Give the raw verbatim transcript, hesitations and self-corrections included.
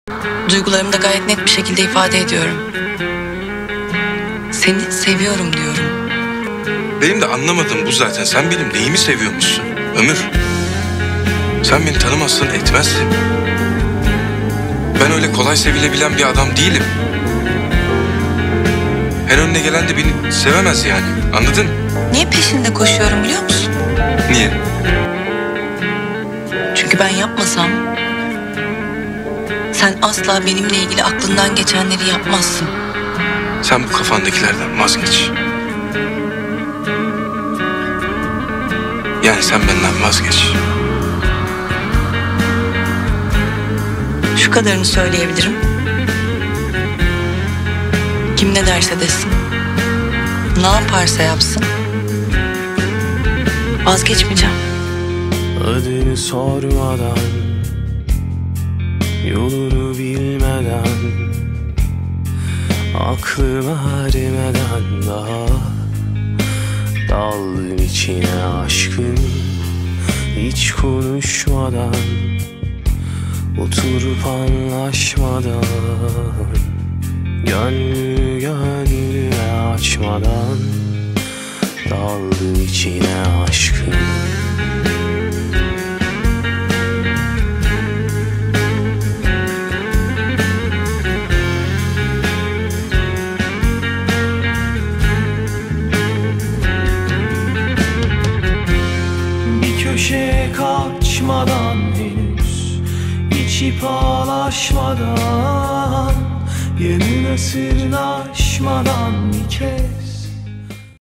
Duygularımı da gayet net bir şekilde ifade ediyorum. Seni seviyorum diyorum. Benim de anlamadığım bu zaten. Sen benim neyimi seviyormuşsun Ömür? Sen beni tanımazsın, etmezsin. Ben öyle kolay sevilebilen bir adam değilim. Her önüne gelen de beni sevemez yani. Anladın? Niye peşinde koşuyorum biliyor musun? Niye? Çünkü ben yapmasam sen asla benimle ilgili aklından geçenleri yapmazsın. Sen bu kafandakilerden vazgeç. Yani sen benden vazgeç. Şu kadarını söyleyebilirim. Kim ne derse desin, ne yaparsa yapsın, vazgeçmeyeceğim. Adını sormadan, yolunu bilmeden, aklıma ermeden daha daldım içine aşkın. Hiç konuşmadan, oturup anlaşmadan, gönlü gönlüme açmadan daldım içine aşkın. Bir köşeye kaçmadan, henüz içip ağlaşmadan, yanına sırnaşmadan bir kez